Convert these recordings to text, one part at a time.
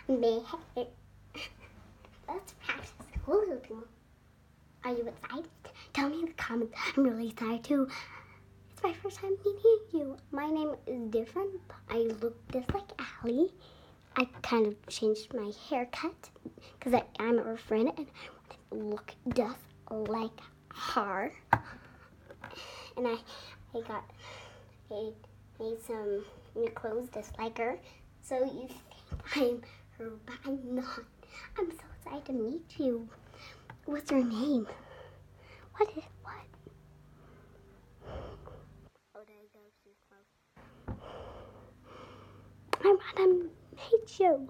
Let's practice hula hooping. Are you excited? Tell me in the comments. I'm really excited too. It's my first time meeting you. My name is different. I look just like Allie. I kind of changed my haircut because I'm her friend and I want to look just like her. And I made some new clothes just like her. So you think I'm her, but I'm not. I'm so excited to meet you. What's your name? What? Oh, did I go too close? I want to meet you.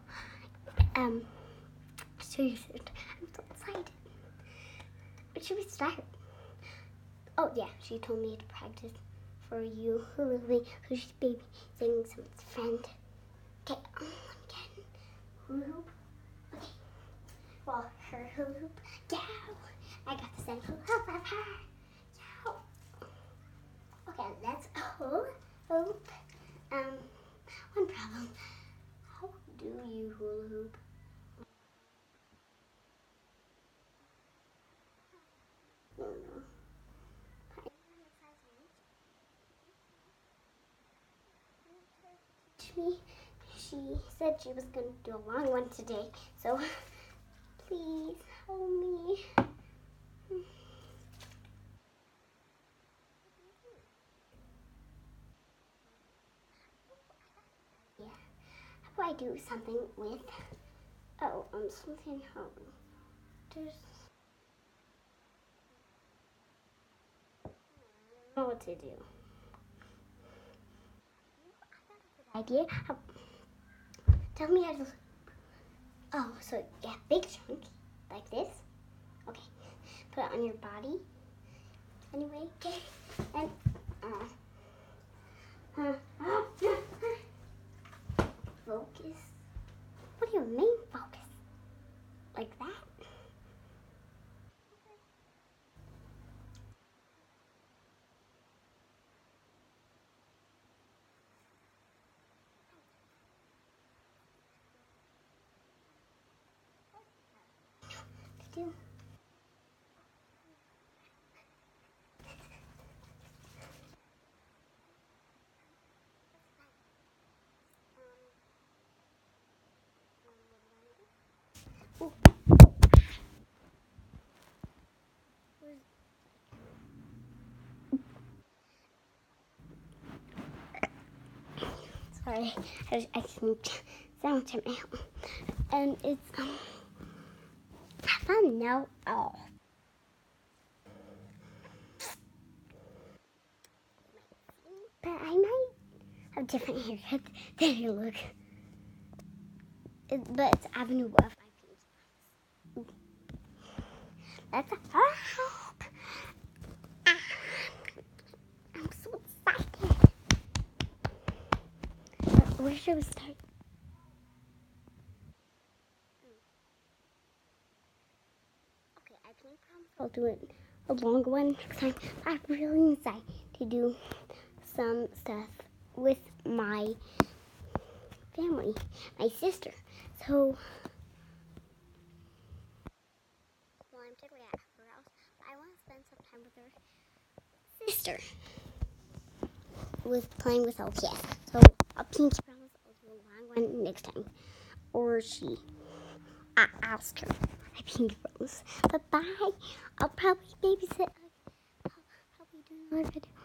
Seriously, I'm so excited. But should we start? Oh yeah, she told me to practice for you. Hula so she's babysitting someone's friend. Okay, again. Hula hoop. Okay. Well, her hula hoop. Yeah. I got the same hula hoop of her. Yeah. Okay, let's hula hoop. One problem. How do you hula hoop? No. Me. She said she was going to do a long one today, so please help me. Yeah. How do I do something with? Oh, something. There's. I don't know what to do. Idea. Tell me how to. Oh, so yeah, big chunk like this. Okay, put it on your body. Anyway, okay, and focus. What do you mean focus? Like that? Do. Sorry, I can sound to me. And it's fun now. Oh. But I might have different haircut than you look. But it's Avenue of my peace. That's a help. I'm so excited. Where should we start? Okay, I can promise I'll do it a long one next time. I'm really excited to do some stuff with my family, my sister. So, well, I'm technically at her house, but I want to spend some time with her sister. With playing with LTS. So, a pinky promise I'll do a long one next time. Or she. I asked her. I pinky promise. But bye. I'll probably babysit. I'll probably do another video.